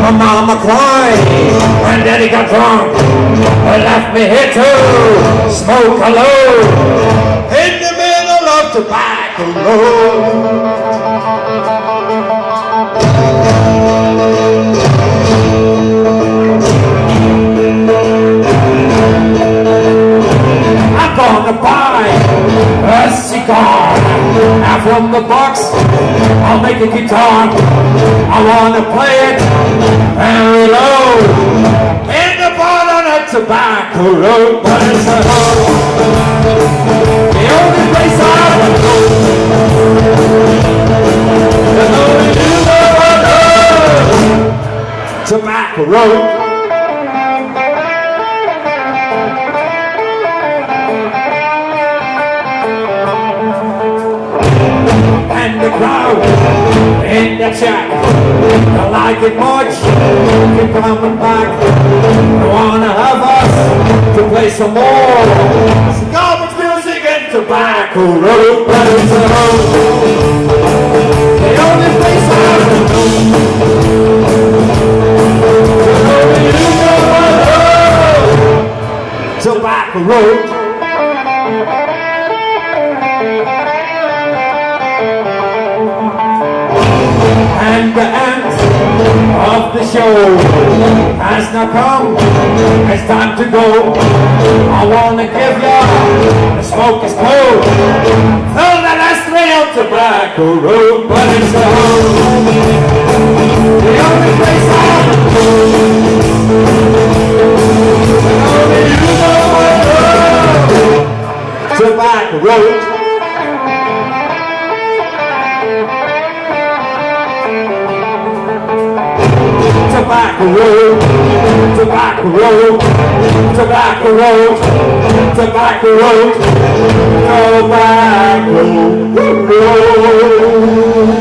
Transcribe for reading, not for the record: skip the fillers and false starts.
My mama cried when daddy got drunk, but left me here to smoke alone in the middle of Tobacco Road. I'm gonna buy a cigar, and from the box I'll make a guitar. I wanna play it very low in the bottom of Tobacco Road, but it's a the only place I would go. There's only you know Tobacco Road. And the crowd in the chat, I like it much, keep coming back. They wanna have us to play some more Cigarbox music and Tobacco Road, but it's a road, the only place I will go. Tobacco Road. And the end of the show has now come. It's time to go. I wanna give ya the smoke is cold. Fill that ashtray on Tobacco Road, but it's the home, the only place I would go. Only you know Tobacco Road. Tobacco Road, Tobacco Road, Tobacco Road, Tobacco Road, Tobacco Road.